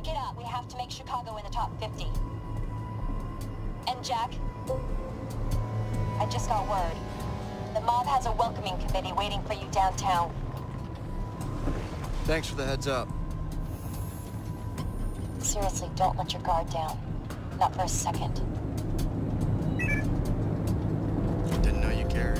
Crank it up. We have to make Chicago in the top 50. And Jack, I just got word. The mob has a welcoming committee waiting for you downtown. Thanks for the heads up. Seriously, don't let your guard down. Not for a second. Didn't know you cared.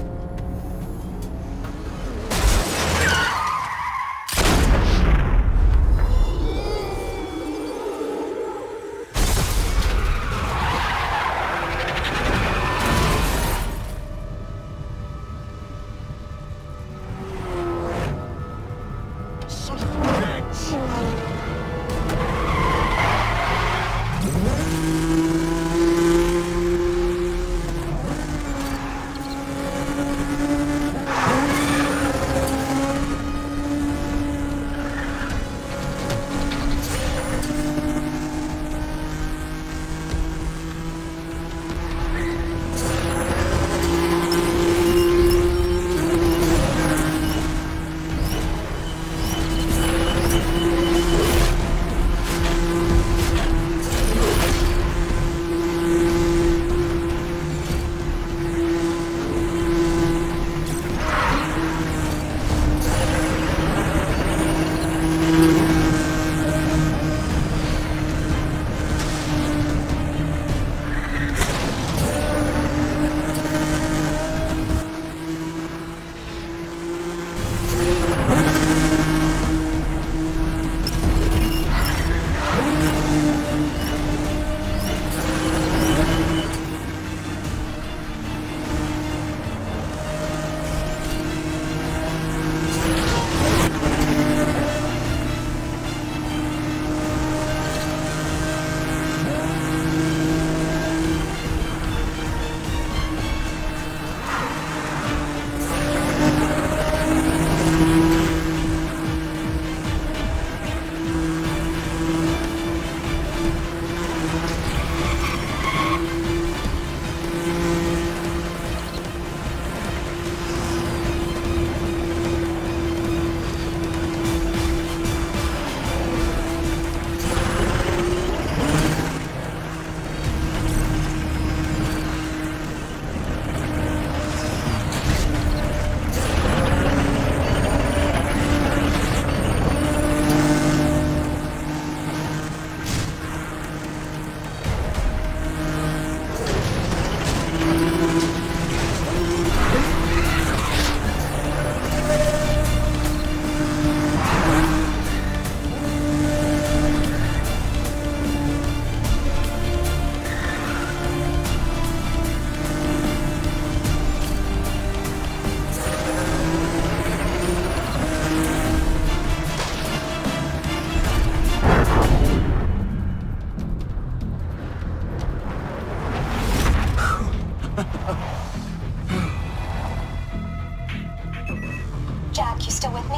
Jack, you still with me?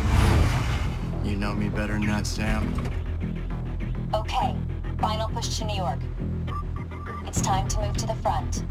You know me better than that, Sam. Okay, final push to New York. It's time to move to the front.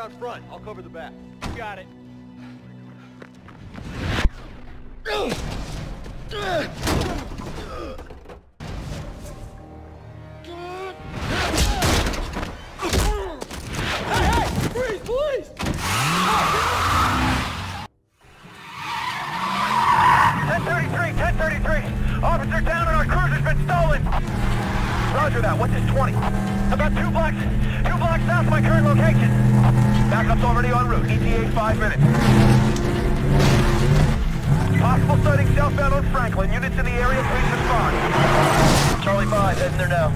around front. I'll cover the back. Got it. Hey! Freeze, please! 1033! Officer down and our cruiser's been stolen! Roger that. What's this 20? About 2 blocks south of my current location. Backup's already en route. ETA 5 minutes. Possible sighting southbound on Franklin. Units in the area, please respond. Charlie 5, heading there now.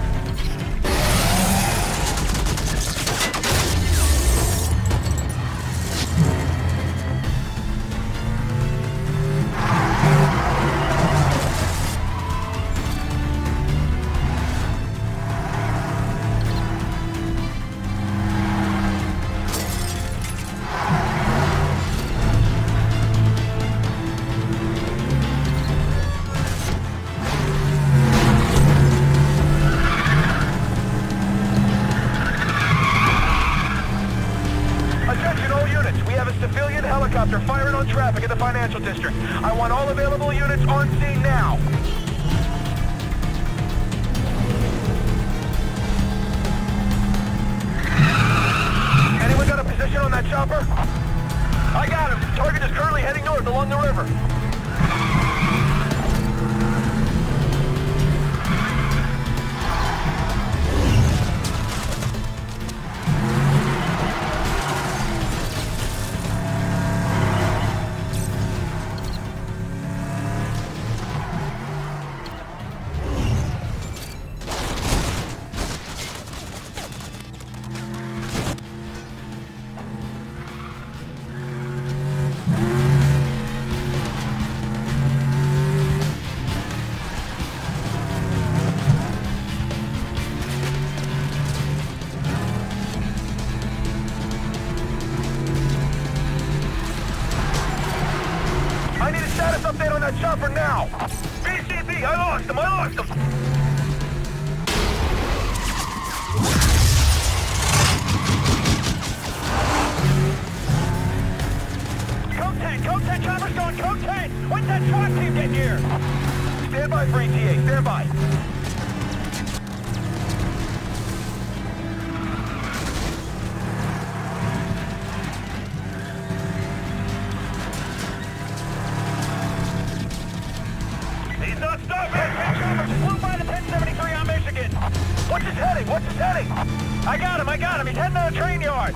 Helicopter firing on traffic in the financial district. I want all available units on scene now. Anyone got a position on that chopper? I got him. Target is currently heading north along the river. I need a status update on that chopper now! BCB, I lost him! Code 10, chopper's going, Code 10! When's that SWAT team get here? Stand by for ETA, stand by. He's not stopping! Choppers flew by the 1073 on Michigan! What's his heading? I got him! He's heading to the train yard!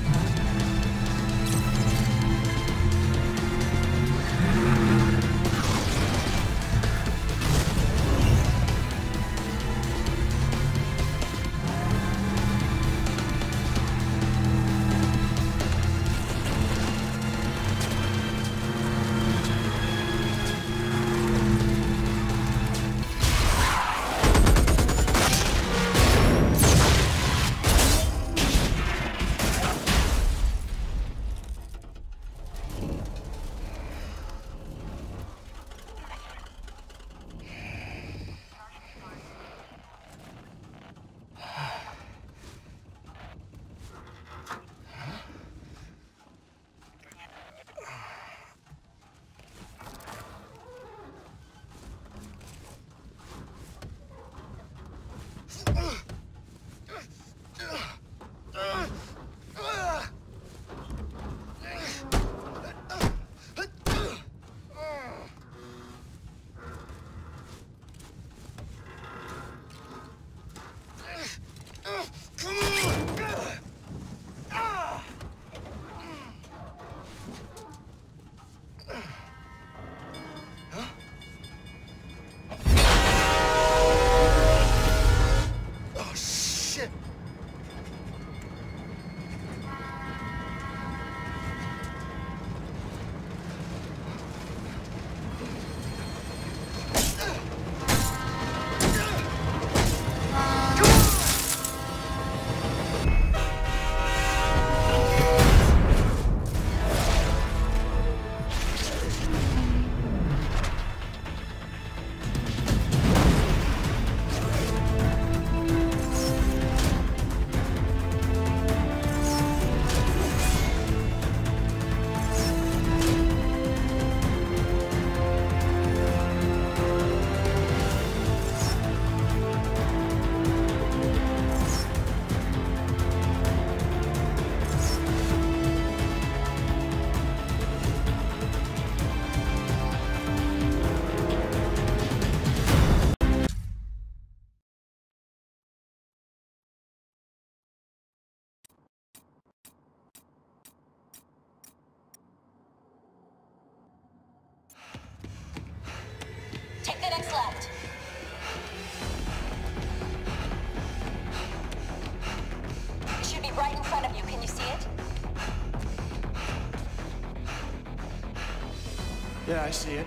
Yeah, I see it.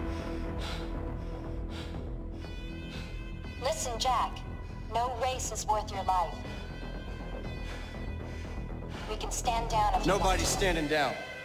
Listen, Jack. No race is worth your life. We can stand down if you want Nobody's to. standing down.